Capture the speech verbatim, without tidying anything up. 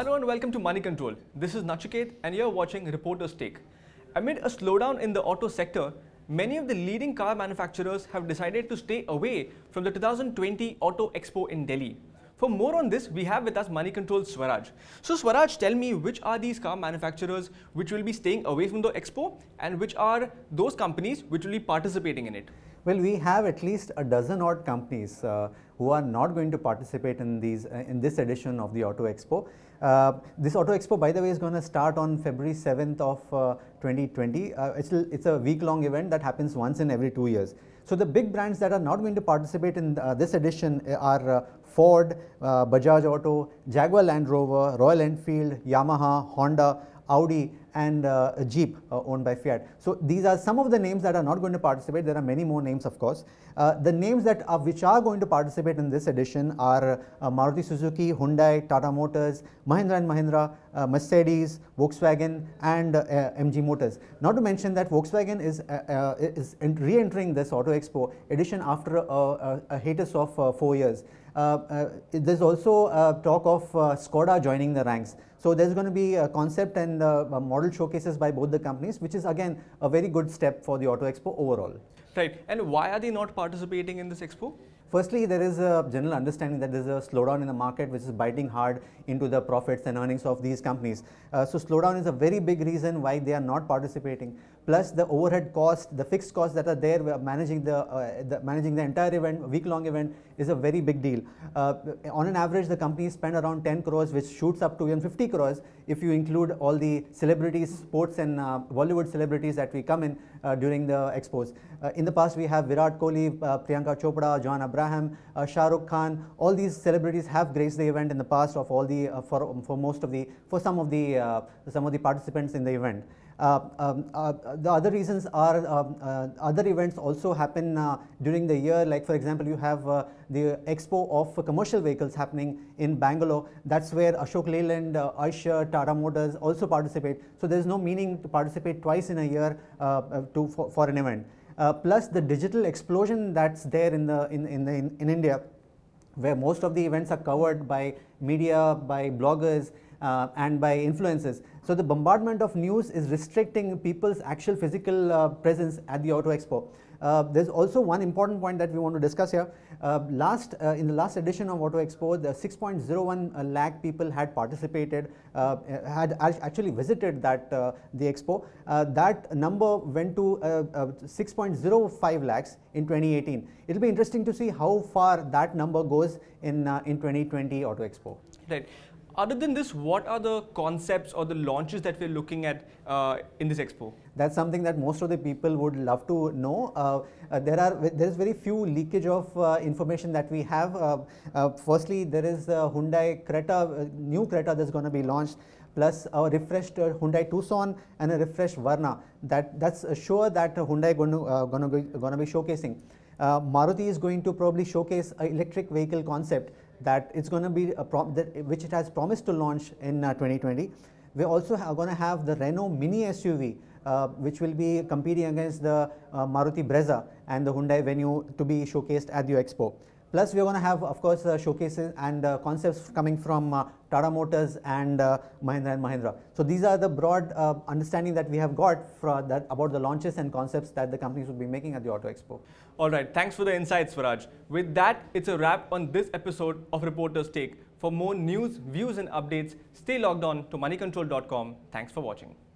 Hello and welcome to Moneycontrol. This is Nachiket and you're watching Reporter's Take. Amid a slowdown in the auto sector, many of the leading car manufacturers have decided to stay away from the two thousand twenty Auto Expo in Delhi. For more on this, we have with us Moneycontrol Swaraj. So Swaraj, tell me, which are these car manufacturers which will be staying away from the expo and which are those companies which will be participating in it? Well, we have at least a dozen odd companies uh, who are not going to participate in these uh, in this edition of the Auto Expo. Uh, this Auto Expo, by the way, is going to start on February seventh of uh, twenty twenty. Uh, it's, it's a week-long event that happens once in every two years. So the big brands that are not going to participate in uh, this edition are uh, Ford, uh, Bajaj Auto, Jaguar Land Rover, Royal Enfield, Yamaha, Honda, Audi, and uh, a Jeep uh, owned by Fiat. So these are some of the names that are not going to participate. There are many more names, of course. Uh, the names that are, which are going to participate in this edition are uh, Maruti Suzuki, Hyundai, Tata Motors, Mahindra and Mahindra, uh, Mercedes, Volkswagen, and uh, uh, M G Motors. Not to mention that Volkswagen is uh, uh, is re-entering this Auto Expo edition after a, a, a hiatus of uh, four years. Uh, uh, there's also uh, talk of uh, Skoda joining the ranks. So there's going to be a concept and uh, model showcases by both the companies, which is again a very good step for the Auto Expo overall. Right. And why are they not participating in this expo? Firstly, there is a general understanding that there is a slowdown in the market which is biting hard into the profits and earnings of these companies. Uh, so slowdown is a very big reason why they are not participating. Plus the overhead cost, the fixed costs that are there, managing the, uh, the managing the entire event, week-long event, is a very big deal. Uh, on an average, the companies spend around ten crores, which shoots up to even fifty crores if you include all the celebrities, sports and uh, Bollywood celebrities that we come in uh, during the expos. Uh, in the past, we have Virat Kohli, uh, Priyanka Chopra, John Abraham, uh, Shah Rukh Khan. All these celebrities have graced the event in the past of all the uh, for for most of the for some of the uh, some of the participants in the event. Uh, um, uh, the other reasons are um, uh, other events also happen uh, during the year. Like for example, you have uh, the Expo of uh, commercial vehicles happening in Bangalore. That's where Ashok Leyland, uh, Eicher, Tata Motors also participate. So there is no meaning to participate twice in a year uh, to for, for an event. Uh, plus the digital explosion that's there in the in in, the, in in India, where most of the events are covered by media, by bloggers, uh, and by influencers. So the bombardment of news is restricting people's actual physical uh, presence at the Auto Expo. Uh, there's also one important point that we want to discuss here. Uh, last uh, in the last edition of Auto Expo, the six point zero one uh, lakh people had participated, uh, had actually visited that uh, the expo. Uh, that number went to uh, uh, six point zero five lakhs in twenty eighteen. It'll be interesting to see how far that number goes in uh, in twenty twenty Auto Expo. Right. Other than this, what are the concepts or the launches that we're looking at uh, in this expo? That's something that most of the people would love to know. Uh, uh, there are there is very few leakage of uh, information that we have. Uh, uh, firstly, there is a Hyundai Creta, uh, new Creta that's going to be launched, plus a refreshed uh, Hyundai Tucson and a refreshed Verna. That that's sure that uh, Hyundai going to uh, going to be going to be showcasing. Uh, Maruti is going to probably showcase an electric vehicle concept that it's going to be a prom that which it has promised to launch in uh, twenty twenty. We're also going to have the Renault Mini S U V, uh, which will be competing against the uh, Maruti Brezza and the Hyundai Venue to be showcased at the Expo. Plus, we're going to have, of course, uh, showcases and uh, concepts coming from uh, Tata Motors and uh, Mahindra and Mahindra. So these are the broad uh, understanding that we have got for that about the launches and concepts that the companies will be making at the Auto Expo. All right, thanks for the insights, Swaraj. With that, it's a wrap on this episode of Reporter's Take. For more news, views and updates, stay logged on to moneycontrol dot com. Thanks for watching.